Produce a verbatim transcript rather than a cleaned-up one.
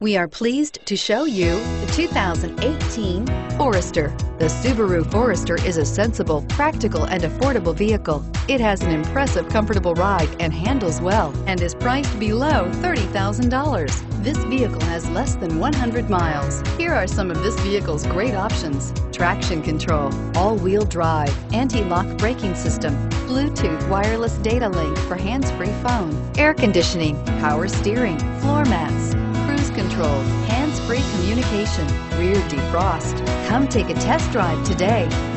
We are pleased to show you the two thousand eighteen Forester. The Subaru Forester is a sensible, practical, and affordable vehicle. It has an impressive, comfortable ride and handles well and is priced below thirty thousand dollars. This vehicle has less than one hundred miles. Here are some of this vehicle's great options: traction control, all-wheel drive, anti-lock braking system, Bluetooth wireless data link for hands-free phone, air conditioning, power steering, floor mats, cruise control, hands-free communication, rear defrost. Come take a test drive today.